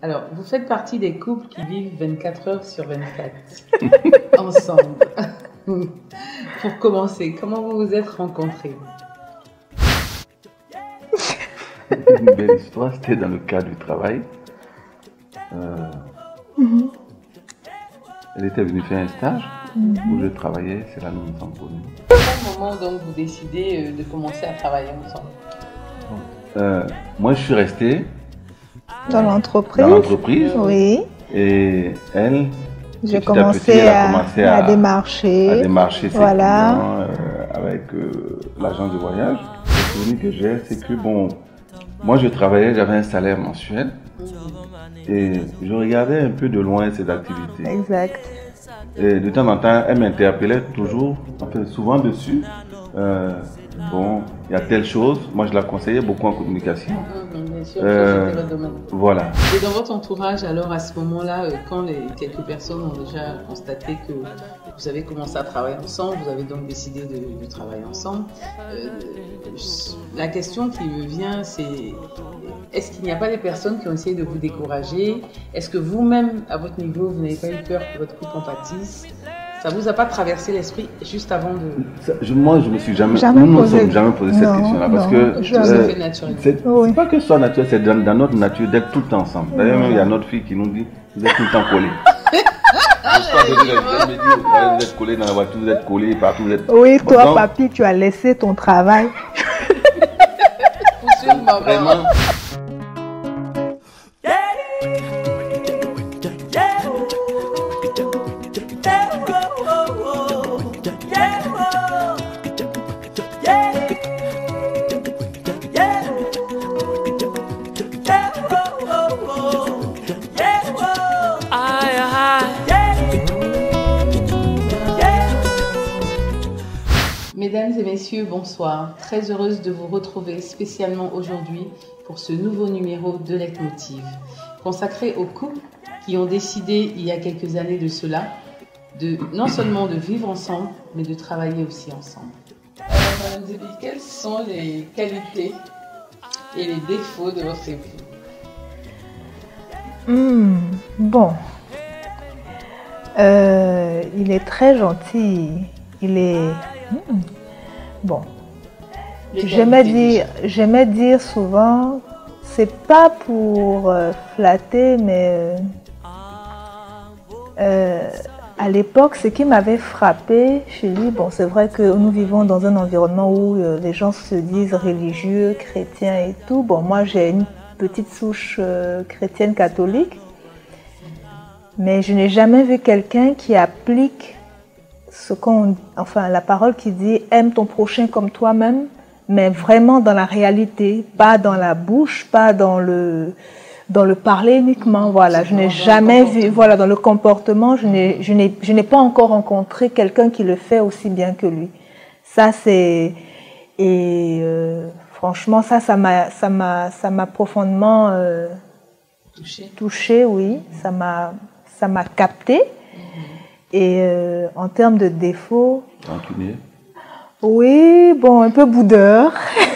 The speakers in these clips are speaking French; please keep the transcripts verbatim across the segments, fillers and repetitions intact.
Alors, vous faites partie des couples qui vivent vingt-quatre heures sur vingt-quatre ensemble. Pour commencer, comment vous vous êtes rencontrés? Une belle histoire, c'était dans le cadre du travail. Euh, mm-hmm. Elle était venue faire un stage mm-hmm. où je travaillais, c'est là que nous nous sommes connus. À quel moment donc vous décidez de commencer à travailler ensemble? euh, Moi je suis resté dans l'entreprise. Dans l'entreprise. Oui. Et elle, j'ai commencé, à, commencé à, à démarcher. À démarcher ses voilà. clients euh, avec euh, l'agence de voyage. Le souvenir que j'ai, c'est que bon, moi je travaillais, j'avais un salaire mensuel. Et je regardais un peu de loin ses activités. Exact. Et de temps en temps, elle m'interpellait toujours, enfin souvent dessus. Euh, bon, il y a telle chose. Moi, je la conseillais beaucoup en communication. Mmh, bien sûr, euh, c'était votre domaine. Voilà. Et dans votre entourage, alors à ce moment-là, quand les, quelques personnes ont déjà constaté que vous avez commencé à travailler ensemble, vous avez donc décidé de, de travailler ensemble, euh, la question qui me vient, c'est est-ce qu'il n'y a pas des personnes qui ont essayé de vous décourager? Est-ce que vous-même, à votre niveau, vous n'avez pas eu peur que votre couple en pâtisse? Ça vous a pas traversé l'esprit juste avant de... Ça, je, moi, je me suis jamais, jamais nous ne posé, sommes jamais posé cette question-là parce que euh, c'est oui. pas que ce soit naturel, c'est dans, dans notre nature d'être tout le temps ensemble. D'ailleurs, même il y a notre fille qui nous dit vous êtes tout le temps collés. Vous êtes collés dans la voiture, vous êtes collés partout. Vous êtes... Oui, toi, donc, papy, tu as laissé ton travail. Vraiment. Mesdames et messieurs, bonsoir. Très heureuse de vous retrouver spécialement aujourd'hui pour ce nouveau numéro de Leitmotiv, consacré aux couples qui ont décidé il y a quelques années de cela, de non seulement de vivre ensemble, mais de travailler aussi ensemble. Alors, Madame Zébi, quelles sont les qualités et les défauts de votre époux? mmh, Bon, euh, il est très gentil. Il est... Mmh. Bon, j'aimais dire, j'aimais dire souvent, c'est pas pour euh, flatter, mais euh, à l'époque, ce qui m'avait frappé chez lui, bon, c'est vrai que nous vivons dans un environnement où euh, les gens se disent religieux, chrétiens et tout. Bon, moi, j'ai une petite souche euh, chrétienne catholique, mais je n'ai jamais vu quelqu'un qui applique ce qu'on, enfin, la parole qui dit « aime ton prochain comme toi-même », mais vraiment dans la réalité, pas dans la bouche, pas dans le, dans le parler uniquement. Voilà, je n'ai jamais vu, voilà, dans le comportement, je n'ai, je n'ai, je n'ai pas encore rencontré quelqu'un qui le fait aussi bien que lui. Ça, c'est, et euh, franchement, ça, ça m'a, ça m'a, ça m'a profondément euh, touché. touché, oui, ça m'a, ça m'a capté. Et euh, en termes de défauts... Rancunier. Oui, bon, un peu boudeur.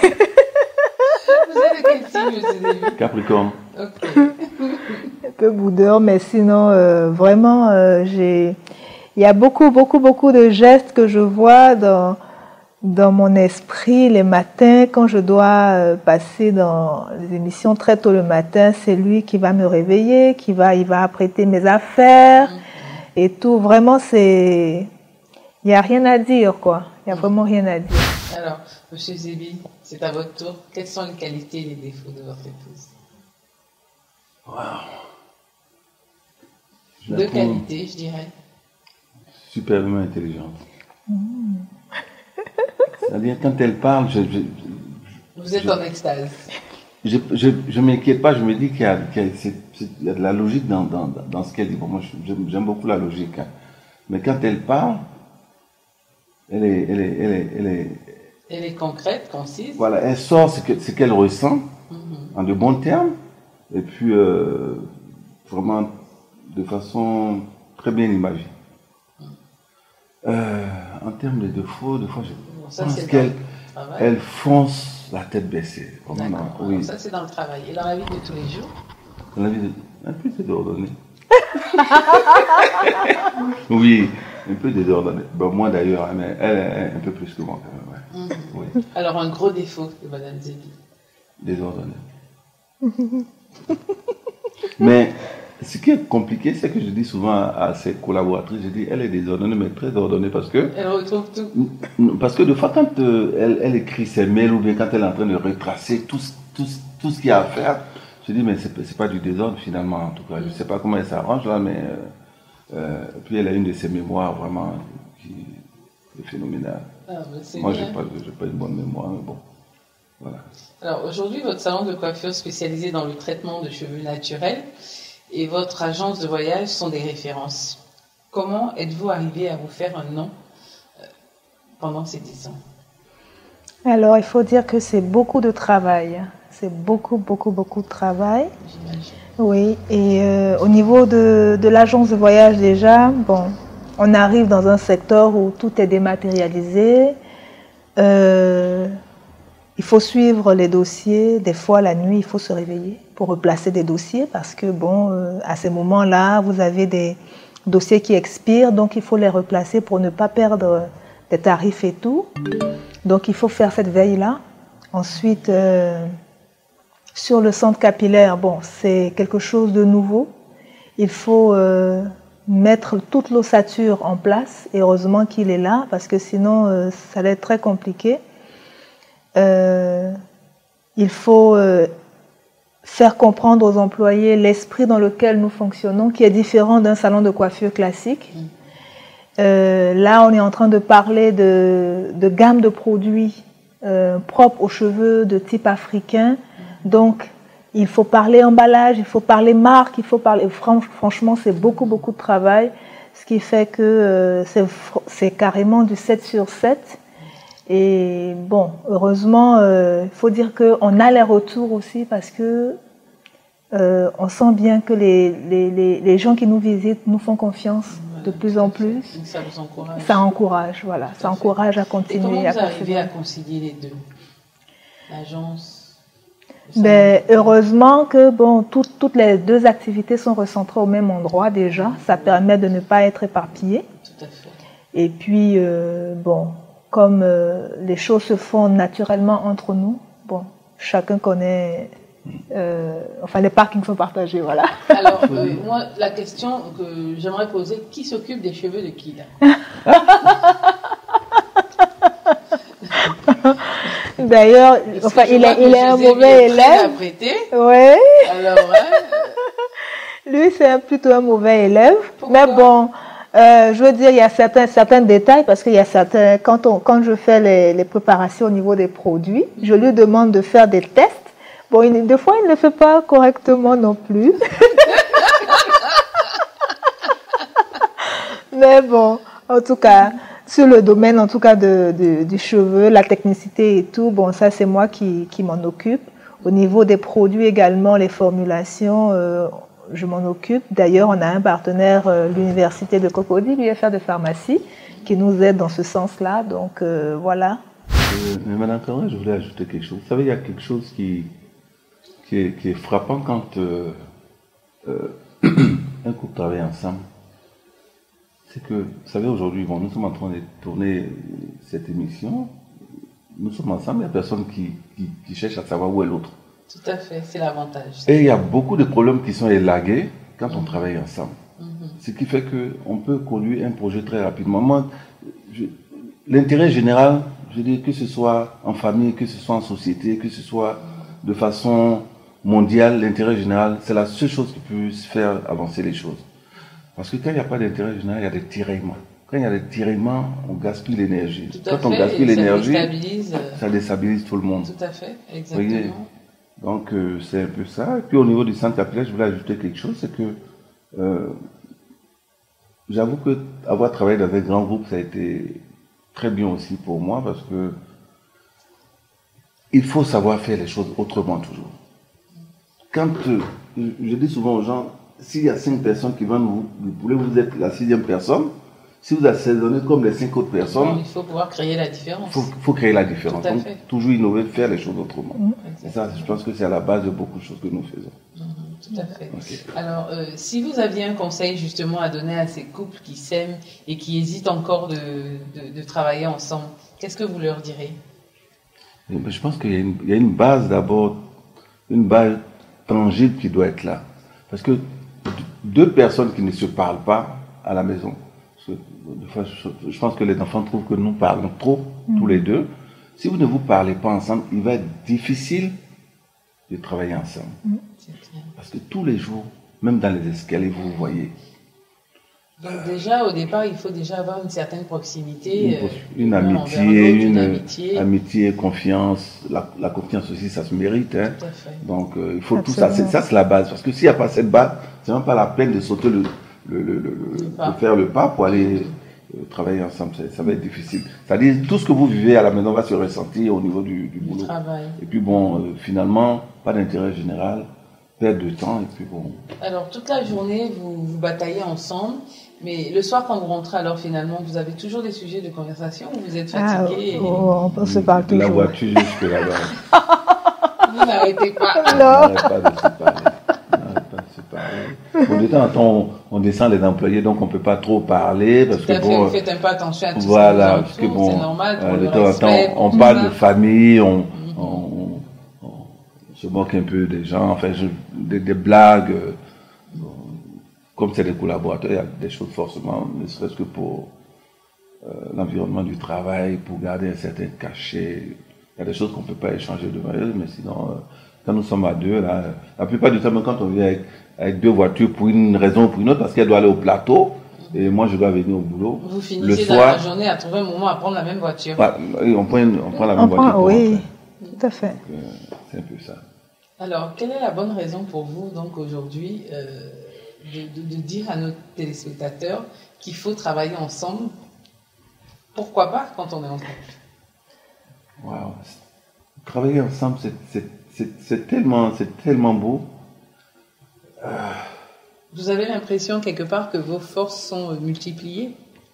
Vous êtes de quel signe, je Capricorne. Ok. Un peu boudeur, mais sinon, euh, vraiment, euh, j'ai... Il y a beaucoup, beaucoup, beaucoup de gestes que je vois dans, dans mon esprit les matins. Quand je dois euh, passer dans les émissions très tôt le matin, c'est lui qui va me réveiller, qui va, il va apprêter mes affaires. Mm. Et tout, vraiment, c'est... Il n'y a rien à dire, quoi. Il n'y a vraiment rien à dire. Alors, Monsieur Zébi, c'est à votre tour. Quelles sont les qualités et les défauts de votre épouse? Wow. Deux qualités, je dirais. Superbement intelligente. Mmh. C'est-à-dire, quand elle parle, je... je Vous êtes je, en extase. Je ne m'inquiète pas, je me dis qu'il y a, qu'il y a, c'est, c'est, il y a de la logique dans, dans, dans ce qu'elle dit. Bon, moi, j'aime, j'aime beaucoup la logique. Hein. Mais quand elle parle, elle est, elle est, elle est, elle est, elle est concrète, concise. Voilà, elle sort ce, que, ce qu'elle ressent, mm-hmm. en de bons termes, et puis euh, vraiment de façon très bien imagée. Mm. Euh, en termes de défauts, des fois, je bon, ça, pense qu'elle elle fonce la tête baissée. Vraiment, oui. Ça, c'est dans le travail. Et dans la vie de tous les jours? Dans la vie de, Un peu désordonné. Oui, un peu désordonné. Bon, moi d'ailleurs, mais elle est un peu plus que moi quand même. Ouais. Mm-hmm. Oui. Alors, un gros défaut de Madame Zébi. Désordonné. Mais ce qui est compliqué, c'est que je dis souvent à, à ses collaboratrices, je dis, elle est désordonnée, mais très ordonnée parce que... Elle retrouve tout. Parce que de fois, quand euh, elle, elle écrit ses mails ou bien quand elle est en train de retracer tout, tout, tout ce qu'il y a à faire, je dis, mais c'est pas du désordre finalement, en tout cas. Je ne sais pas comment elle s'arrange là, mais... Euh, euh, puis elle a une de ses mémoires vraiment qui est phénoménale. Ah, moi, je n'ai pas, pas une bonne mémoire, mais bon. Voilà. Alors aujourd'hui, votre salon de coiffure spécialisé dans le traitement de cheveux naturels et votre agence de voyage sont des références. Comment êtes-vous arrivé à vous faire un nom euh, pendant ces dix ans? Alors, il faut dire que c'est beaucoup de travail. C'est beaucoup, beaucoup, beaucoup de travail. J'imagine. Oui, et euh, au niveau de, de l'agence de voyage déjà, bon, on arrive dans un secteur où tout est dématérialisé. Euh, Il faut suivre les dossiers. Des fois, la nuit, il faut se réveiller pour replacer des dossiers parce que, bon, euh, à ces moments-là, vous avez des dossiers qui expirent, donc il faut les replacer pour ne pas perdre des tarifs et tout. Donc, il faut faire cette veille-là. Ensuite, euh, sur le centre capillaire, bon, c'est quelque chose de nouveau. Il faut euh, mettre toute l'ossature en place. Et heureusement qu'il est là parce que sinon, euh, ça allait être très compliqué. Euh, il faut euh, faire comprendre aux employés l'esprit dans lequel nous fonctionnons, qui est différent d'un salon de coiffure classique. Mmh. Euh, là, on est en train de parler de, de gamme de produits euh, propres aux cheveux de type africain. Mmh. Donc, il faut parler emballage, il faut parler marque, il faut parler... Franchement, c'est beaucoup, beaucoup de travail, ce qui fait que euh, c'est carrément du sept sur sept. Et bon, heureusement, il euh, faut dire qu'on a les retours aussi parce que euh, on sent bien que les, les, les, les gens qui nous visitent nous font confiance ouais, de plus en plus. Ça vous encourage. Ça encourage, voilà. Ça encourage à continuer. Et comment vous arrivez à concilier les deux? L'agence Ben, heureusement que bon, tout, toutes les deux activités sont recentrées au même endroit déjà. Ça permet de ne pas être éparpillé. Tout à fait. Et puis, euh, bon... Comme euh, les choses se font naturellement entre nous, bon, chacun connaît, euh, enfin les parkings sont partagés, voilà. Alors, euh, moi, la question que j'aimerais poser, qui s'occupe des cheveux de qui là? D'ailleurs, enfin, il est, il est un mauvais élève. Oui. Alors, hein, lui, c'est plutôt un mauvais élève. Pourquoi? Mais bon. Euh, je veux dire, il y a certains, certains détails parce qu'il y a certains, quand, on, quand je fais les, les préparations au niveau des produits, je lui demande de faire des tests. Bon, il, des fois, il ne le fait pas correctement non plus. Mais bon, en tout cas, sur le domaine en tout cas de, de, du cheveu, la technicité et tout, bon, ça c'est moi qui, qui m'en occupe. Au niveau des produits également, les formulations, euh, je m'en occupe. D'ailleurs, on a un partenaire, euh, l'université de Cocody, l'U F R de pharmacie, qui nous aide dans ce sens-là. Donc, euh, voilà. Euh, mais Madame Candré, je voulais ajouter quelque chose. Vous savez, il y a quelque chose qui, qui, est, qui est frappant quand euh, euh, un couple travaille ensemble. C'est que, vous savez, aujourd'hui, bon, nous sommes en train de tourner cette émission. Nous sommes ensemble, il y a personne qui, qui, qui cherche à savoir où est l'autre. Tout à fait, c'est l'avantage. Et il y a beaucoup de problèmes qui sont élagués quand on travaille ensemble. Mm-hmm. Ce qui fait qu'on peut conduire un projet très rapidement. Moi, l'intérêt général, je dis que ce soit en famille, que ce soit en société, que ce soit de façon mondiale, l'intérêt général, c'est la seule chose qui peut faire avancer les choses. Parce que quand il n'y a pas d'intérêt général, il y a des tiraillements. Quand il y a des tiraillements, on gaspille l'énergie. Quand on gaspille l'énergie, ça déstabilise tout le monde. Tout à fait, exactement. Voyez? Donc, euh, c'est un peu ça. Et puis, au niveau du centre capillaire, je voulais ajouter quelque chose, c'est que euh, j'avoue que avoir travaillé dans un grand groupe, ça a été très bien aussi pour moi, parce que il faut savoir faire les choses autrement toujours. Quand, euh, je dis souvent aux gens, s'il y a cinq personnes qui vont vous, vous voulez vous être la sixième personne, si vous assaisonnez comme les cinq autres personnes, bon, il faut pouvoir créer la différence. Il faut, faut créer la différence. Donc, toujours innover, faire les choses autrement. Mmh. Et ça, je pense que c'est à la base de beaucoup de choses que nous faisons. Mmh. Tout à fait. Okay. Alors, euh, si vous aviez un conseil justement à donner à ces couples qui s'aiment et qui hésitent encore de, de, de travailler ensemble, qu'est-ce que vous leur direz? Je pense qu'il y a une, il y a une base d'abord, une base tangible qui doit être là. Parce que deux personnes qui ne se parlent pas à la maison, je pense que les enfants trouvent que nous parlons trop, mmh. tous les deux. Si vous ne vous parlez pas ensemble, il va être difficile de travailler ensemble. Mmh. Parce que tous les jours, même dans les escaliers, vous voyez. Donc déjà, au départ, il faut déjà avoir une certaine proximité. Une, euh, une amitié, une, une amitié, amitié, confiance. La, la confiance aussi, ça se mérite. Hein. Tout à fait. Donc, euh, il faut Absolument. tout ça. C'est, ça, c'est la base. Parce que s'il n'y a pas cette base, c'est même pas la peine de sauter le, le, le, le, le de faire le pas pour aller euh, travailler ensemble. Ça, ça va être difficile. C'est-à-dire, tout ce que vous vivez à la maison va se ressentir au niveau du, du boulot. Travail. Et puis bon, euh, finalement, pas d'intérêt général, perte de temps, et puis bon. Alors, toute la journée, vous, vous bataillez ensemble. Mais le soir, quand vous rentrez, alors finalement, vous avez toujours des sujets de conversation ou vous êtes fatigué? Ah, oh, on se parle toujours. La voiture jusque là-bas. Vous n'arrêtez pas. On n'arrête pas de se parler. On n'arrête pas de se parler. Bon, de temps en temps, on, on descend les employés, donc on ne peut pas trop parler. Parce tout à que, fait, bon, vous faites un peu attention à tout voilà, ce parce que bon, c'est normal pour euh, le de temps respect. en temps, on, on parle de famille, on, mm-hmm. on, on, on se moque un peu des gens, enfin, je, des, des blagues. Bon, comme c'est des collaborateurs, il y a des choses forcément, ne serait-ce que pour euh, l'environnement du travail, pour garder un certain cachet. Il y a des choses qu'on ne peut pas échanger devant eux, mais sinon, euh, quand nous sommes à deux, là, la plupart du temps, même quand on vient avec, avec deux voitures pour une raison ou pour une autre, parce qu'elle doit aller au plateau, et moi je dois venir au boulot. Vous finissez le soir, dans la journée à trouver un moment à prendre la même voiture. Bah, on, prend une, on prend la même on voiture. Prend, oui, tout à fait. Donc, euh, c'est un peu ça. Alors, quelle est la bonne raison pour vous, donc, aujourd'hui, euh, De, de, de dire à nos téléspectateurs qu'il faut travailler ensemble? Pourquoi pas quand on est en couple? Wow. Travailler ensemble, c'est, c'est, c'est, c'est, tellement, c'est tellement beau. Euh... Vous avez l'impression quelque part que vos forces sont multipliées?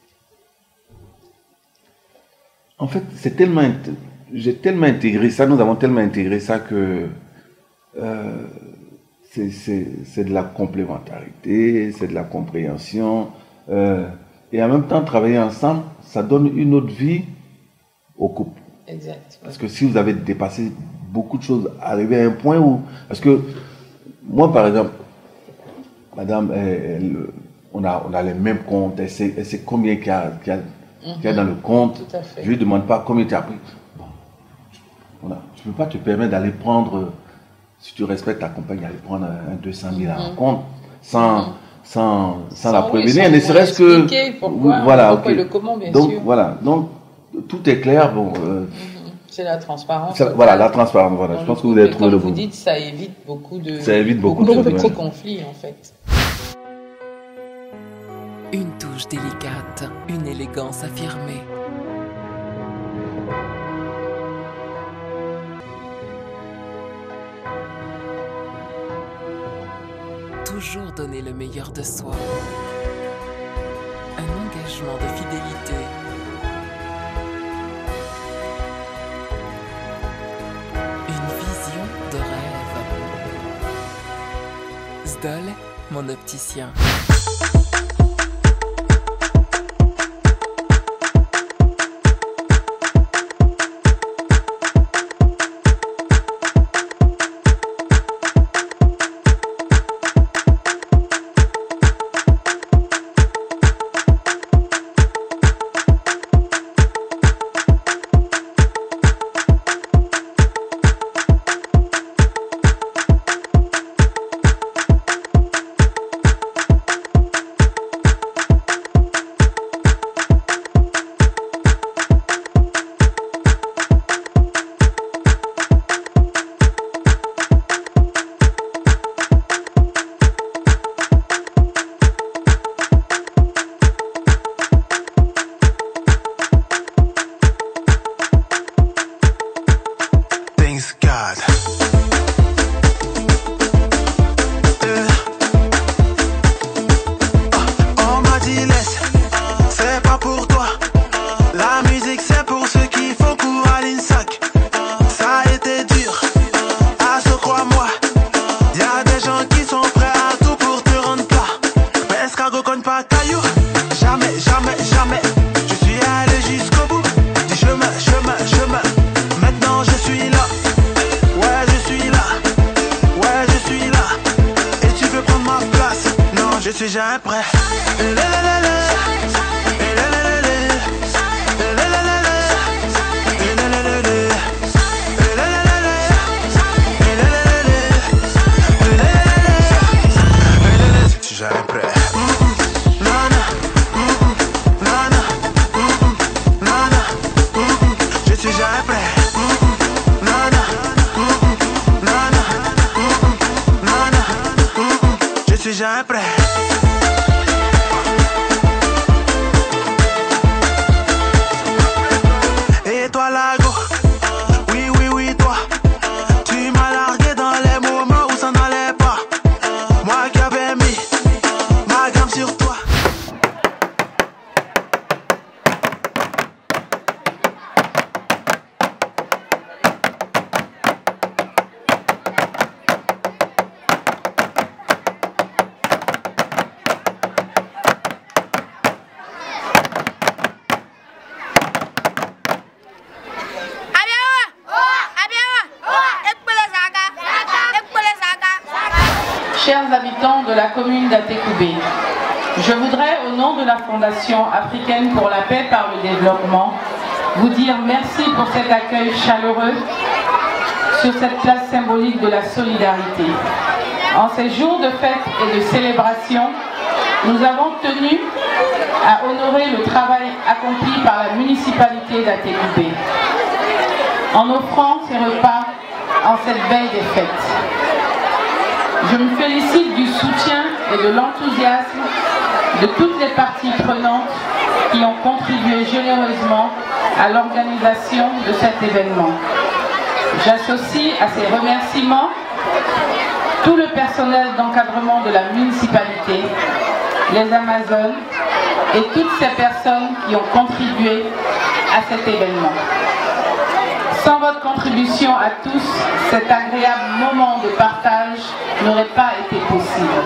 En fait, c'est tellement, j'ai tellement intégré ça, nous avons tellement intégré ça que euh, C'est, c'est, c'est de la complémentarité, c'est de la compréhension. Euh, et en même temps, travailler ensemble, ça donne une autre vie au couple. Exact. Ouais. Parce que si vous avez dépassé beaucoup de choses, arrivé à un point où... Parce que moi, par exemple, madame, elle, elle, on, a, on a les mêmes comptes, elle sait, elle sait combien qu'il y a, qu'il y a, mm-hmm. qu'il y a dans le compte. Tout à fait. Je ne lui demande pas combien tu as pris. Bon, voilà. Tu ne peux pas te permettre d'aller prendre... Si tu respectes ta compagne, aller prendre un deux cent mille mm-hmm. à un compte sans, mm-hmm. sans, sans, sans la prévenir, ne serait-ce que. Pourquoi, voilà, pourquoi okay. le comment, bien donc, sûr. Voilà, donc tout est clair. Bon, euh, mm-hmm. C'est la transparence. Ça, voilà, la transparence. Voilà. Je pense que vous avez trouvé le Comme vous dites, ça évite beaucoup de, ça évite beaucoup, beaucoup de, de petits conflits, en fait. Une touche délicate, une élégance affirmée. Toujours donner le meilleur de soi. Un engagement de fidélité. Une vision de rêve. Zdol, mon opticien. suis jamais prêt. Jamais prêt. Et toi Lago, oui oui oui toi, tu m'as largué dans les moments où ça n'allait pas. Moi qui avais mis ma gamme sur toi. Chers habitants de la commune d'Atekoubé, je voudrais, au nom de la Fondation africaine pour la paix par le développement, vous dire merci pour cet accueil chaleureux sur cette place symbolique de la solidarité. En ces jours de fête et de célébration, nous avons tenu à honorer le travail accompli par la municipalité d'Atekoubé en offrant ces repas en cette veille des fêtes. Je me félicite du soutien et de l'enthousiasme de toutes les parties prenantes qui ont contribué généreusement à l'organisation de cet événement. J'associe à ces remerciements tout le personnel d'encadrement de la municipalité, les Amazones et toutes ces personnes qui ont contribué à cet événement. Sans votre contribution à tous, cet agréable moment de partage n'aurait pas été possible.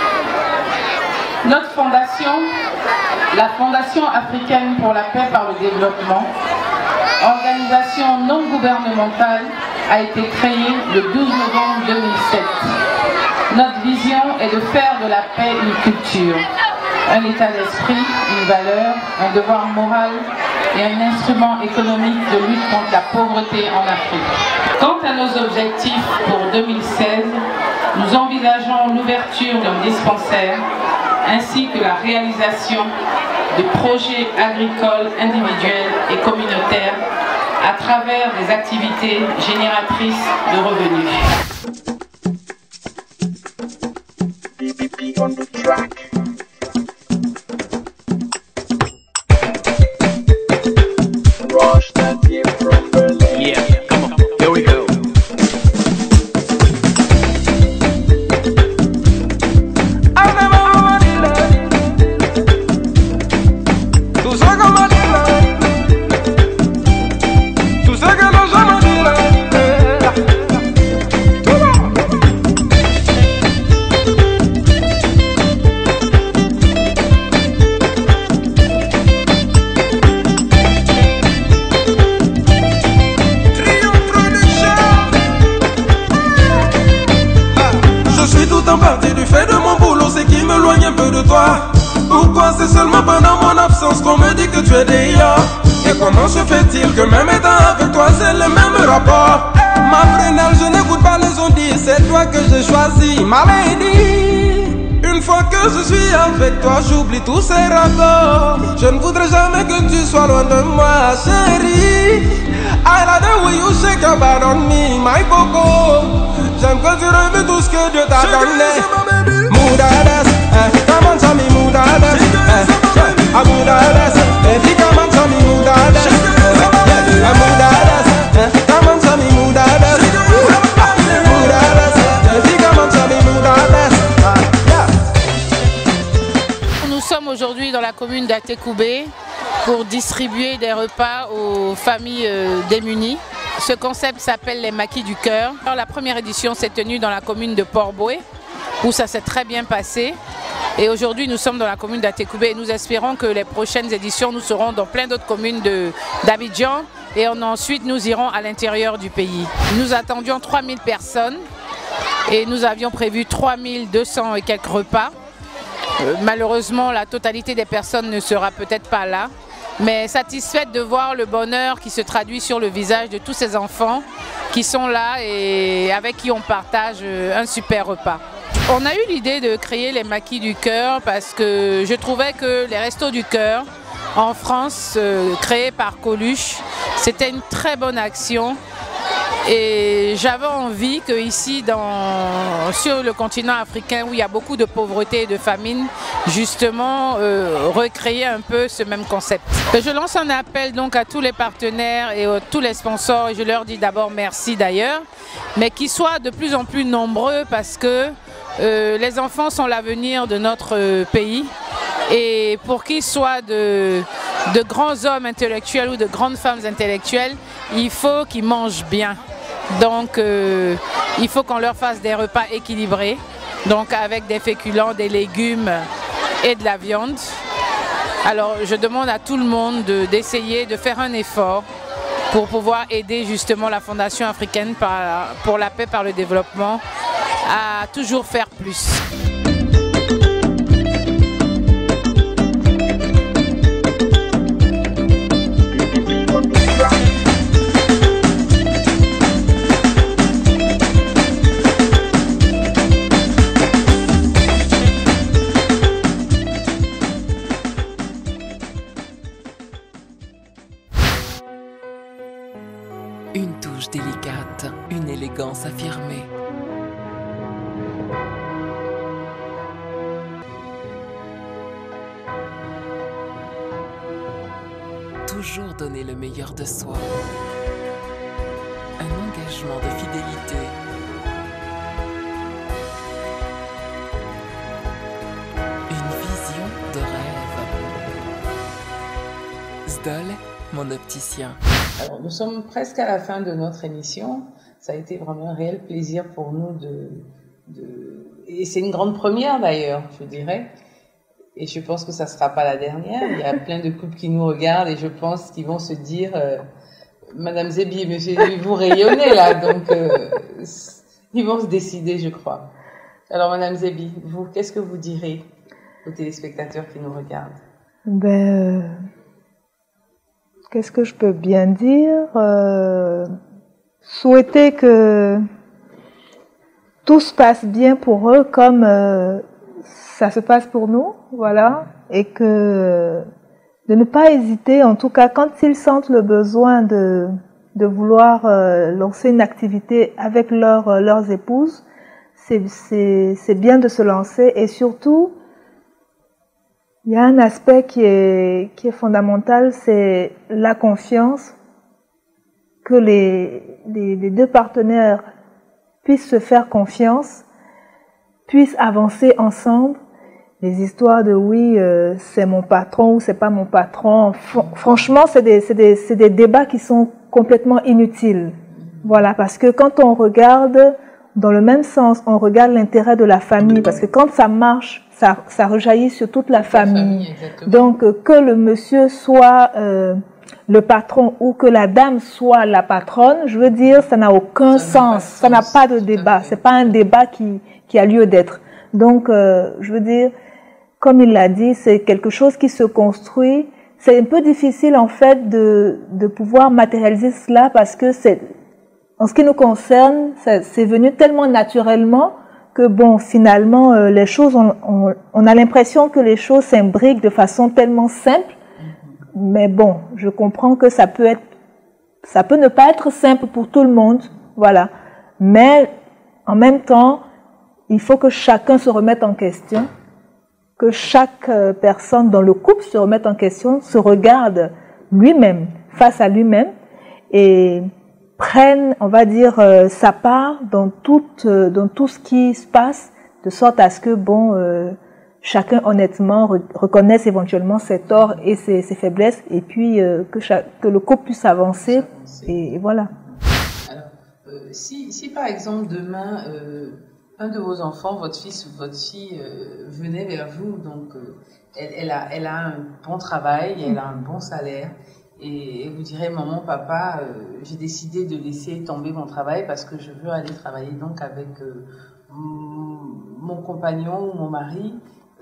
Notre fondation, la Fondation africaine pour la paix par le développement, organisation non gouvernementale, a été créée le douze novembre deux mille sept. Notre vision est de faire de la paix une culture, un état d'esprit, une valeur, un devoir moral et un instrument économique de lutte contre la pauvreté en Afrique. Quant à nos objectifs pour deux mille seize, nous envisageons l'ouverture d'un dispensaire ainsi que la réalisation de projets agricoles individuels et communautaires à travers des activités génératrices de revenus. Yeah, come on, here we go. Pourquoi c'est seulement pendant mon absence qu'on me dit que tu es d'ailleurs? Et comment se fait-il que même étant avec toi c'est le même rapport? Ma frénale, je n'écoute pas les ondits, c'est toi que j'ai choisi, ma lady. Une fois que je suis avec toi, j'oublie tous ces rapports. Je ne voudrais jamais que tu sois loin de moi, chérie. I like the way you shake your body on me, my coco. J'aime quand tu revis tout ce que Dieu t'a donné. Moudades, eh, come on, tell me moudades, eh, ah, moudades, baby, come on, tell me moudades, eh, ah, moudades, eh, come on, tell me moudades, ah, moudades, baby, come on, tell me moudades, ah, yeah. Nous sommes aujourd'hui dans la commune d'Atekoubé pour distribuer des repas aux familles euh, démunies. Ce concept s'appelle les maquis du cœur. Alors, la première édition s'est tenue dans la commune de Port-Boué, où ça s'est très bien passé. Et aujourd'hui, nous sommes dans la commune d'Atekoubé et nous espérons que les prochaines éditions, nous serons dans plein d'autres communes d'Abidjan et on, ensuite nous irons à l'intérieur du pays. Nous attendions trois mille personnes et nous avions prévu trois mille deux cents et quelques repas. Euh, malheureusement, la totalité des personnes ne sera peut-être pas là, mais satisfaite de voir le bonheur qui se traduit sur le visage de tous ces enfants qui sont là et avec qui on partage un super repas. On a eu l'idée de créer les maquis du cœur parce que je trouvais que les restos du cœur en France, euh, créés par Coluche, c'était une très bonne action. Et j'avais envie qu'ici, sur le continent africain, où il y a beaucoup de pauvreté et de famine, justement, euh, recréer un peu ce même concept. Et je lance un appel donc à tous les partenaires et à tous les sponsors, et je leur dis d'abord merci d'ailleurs, mais qu'ils soient de plus en plus nombreux parce que euh, les enfants sont l'avenir de notre euh, pays. Et pour qu'ils soient de, de grands hommes intellectuels ou de grandes femmes intellectuelles, il faut qu'ils mangent bien. Donc euh, il faut qu'on leur fasse des repas équilibrés, donc avec des féculents, des légumes et de la viande. Alors je demande à tout le monde d'essayer de, de faire un effort pour pouvoir aider justement la Fondation africaine par, pour la paix par le développement à toujours faire plus. Une touche délicate, une élégance affirmée. Toujours donner le meilleur de soi. Un engagement de fidélité. Une vision de rêve. Zdol, mon opticien. Alors, nous sommes presque à la fin de notre émission. Ça a été vraiment un réel plaisir pour nous de... de... Et c'est une grande première d'ailleurs, je dirais. Et je pense que ça ne sera pas la dernière. Il y a plein de couples qui nous regardent et je pense qu'ils vont se dire euh, Madame Zébi, Monsieur Zébi, vous rayonnez là. Donc, euh, ils vont se décider, je crois. Alors, Madame Zébi, vous, qu'est-ce que vous direz aux téléspectateurs qui nous regardent? Ben... Euh... Qu'est-ce que je peux bien dire? euh, Souhaiter que tout se passe bien pour eux comme euh, ça se passe pour nous, voilà, et que de ne pas hésiter, en tout cas quand ils sentent le besoin de, de vouloir euh, lancer une activité avec leur, euh, leurs épouses, c'est, c'est, c'est bien de se lancer et surtout il y a un aspect qui est, qui est fondamental, c'est la confiance, que les, les, les deux partenaires puissent se faire confiance, puissent avancer ensemble. Les histoires de oui, euh, c'est mon patron ou c'est pas mon patron, franchement, c'est des, c'est des, c'est des débats qui sont complètement inutiles. Voilà, parce que quand on regarde dans le même sens, on regarde l'intérêt de la famille, parce que quand ça marche, ça, ça rejaillit sur toute la famille. famille Donc, euh, que le monsieur soit euh, le patron ou que la dame soit la patronne, je veux dire, ça n'a aucun ça sens, ça n'a pas de débat, c'est pas un débat qui, qui a lieu d'être. Donc, euh, je veux dire, comme il l'a dit, c'est quelque chose qui se construit. C'est un peu difficile, en fait, de, de pouvoir matérialiser cela parce que c'est, en ce qui nous concerne, c'est venu tellement naturellement que bon, finalement, euh, les choses, on, on, on a l'impression que les choses s'imbriquent de façon tellement simple. Mais bon, je comprends que ça peut être, ça peut ne pas être simple pour tout le monde, voilà. Mais en même temps, il faut que chacun se remette en question, que chaque personne dans le couple se remette en question, se regarde lui-même, face à lui-même, et prenne, on va dire, euh, sa part dans tout, euh, dans tout ce qui se passe, de sorte à ce que, bon, euh, chacun honnêtement re reconnaisse éventuellement ses torts et ses, ses faiblesses, et puis euh, que, chaque, que le couple puisse avancer, et, et voilà. Alors, euh, si, si par exemple demain, euh, un de vos enfants, votre fils ou votre fille, euh, venait vers vous, donc euh, elle, elle, a, elle a un bon travail, elle a un bon salaire, et vous direz, maman, papa, euh, j'ai décidé de laisser tomber mon travail parce que je veux aller travailler donc avec euh, mon compagnon ou mon mari.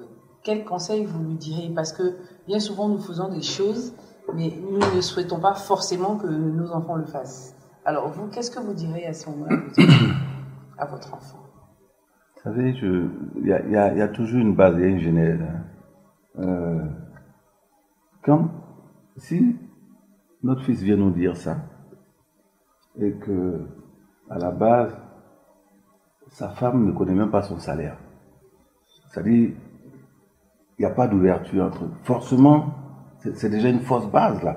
quel conseil vous lui direz? Parce que bien souvent, nous faisons des choses, mais nous ne souhaitons pas forcément que nos enfants le fassent. Alors vous, qu'est-ce que vous direz à ce moment-là à votre enfant? Vous savez, il y a, y, a, y a toujours une base, il y a une genèse. Hein. Euh, comme si notre fils vient nous dire ça, et que à la base, sa femme ne connaît même pas son salaire. C'est-à-dire, il n'y a pas d'ouverture entre eux. Forcément, c'est déjà une fausse base là.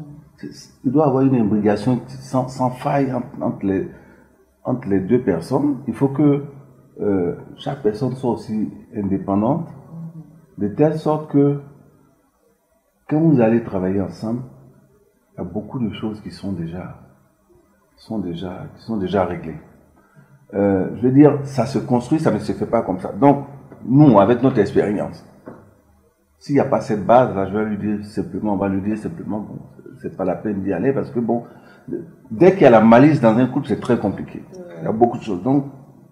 Il doit y avoir une imbrication sans, sans faille entre, entre, les, entre les deux personnes. Il faut que euh, chaque personne soit aussi indépendante, de telle sorte que quand vous allez travailler ensemble, il y a beaucoup de choses qui sont déjà, sont déjà, qui sont déjà réglées. Euh, je veux dire, ça se construit, ça ne se fait pas comme ça. Donc, nous, avec notre expérience, s'il n'y a pas cette base-là, je vais lui dire simplement, on va lui dire simplement, bon, c'est pas la peine d'y aller parce que bon, dès qu'il y a la malice dans un couple, c'est très compliqué. Il y a beaucoup de choses. Donc,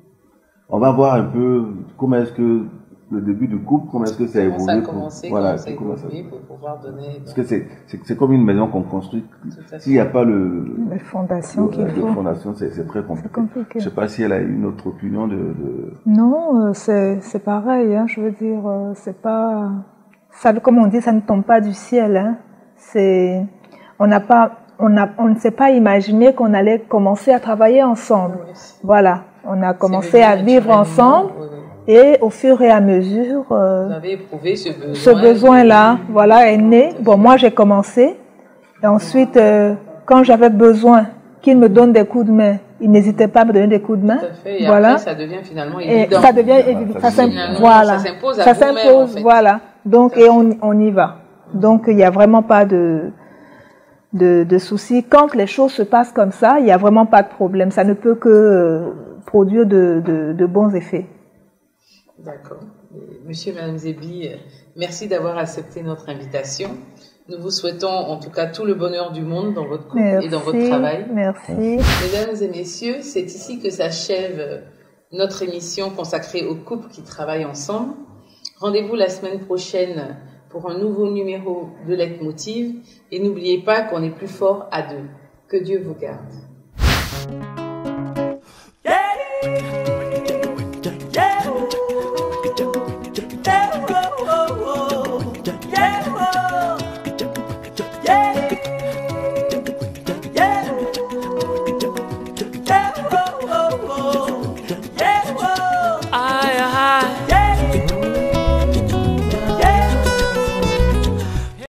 on va voir un peu comment est-ce que le début du couple, comment est-ce que ça évolue. Ça a commencé, pour, voilà, ça a évolué pour pouvoir donner. Parce que c'est, c'est, c'est comme une maison qu'on construit. S'il n'y a pas le, les fondations qu'il faut. Les fondations, c'est, c'est très compliqué. compliqué. Je ne sais pas si elle a une autre opinion de. de... Non, euh, c'est, c'est pareil. Hein, je veux dire, euh, c'est pas. Ça, comme on dit, ça ne tombe pas du ciel. Hein. C'est, on n'a pas, on a, on ne s'est pas imaginé qu'on allait commencer à travailler ensemble. Oui. Voilà, on a commencé à vivre ensemble. Oui, oui. Et au fur et à mesure, euh, vous avez éprouvé ce besoin. Ce besoin-là, voilà, est né. Bon, moi, j'ai commencé. Et ensuite, euh, quand j'avais besoin qu'il me donne des coups de main, il n'hésitait pas à me donner des coups de main. Tout à fait. Et voilà. après, ça devient finalement évident. Et ça devient évident. Ça, ça, voilà. Ça s'impose à ça vous-même, s'impose, en fait. Voilà. Donc, et on, on y va. Donc, il n'y a vraiment pas de, de, de soucis. Quand les choses se passent comme ça, il n'y a vraiment pas de problème. Ça ne peut que euh, produire de, de, de bons effets. D'accord. Monsieur et Madame Zébi, merci d'avoir accepté notre invitation. Nous vous souhaitons en tout cas tout le bonheur du monde dans votre couple merci, et dans votre travail. Merci. Mesdames et messieurs, c'est ici que s'achève notre émission consacrée aux couples qui travaillent ensemble. Rendez-vous la semaine prochaine pour un nouveau numéro de Leitmotiv et n'oubliez pas qu'on est plus fort à deux. Que Dieu vous garde.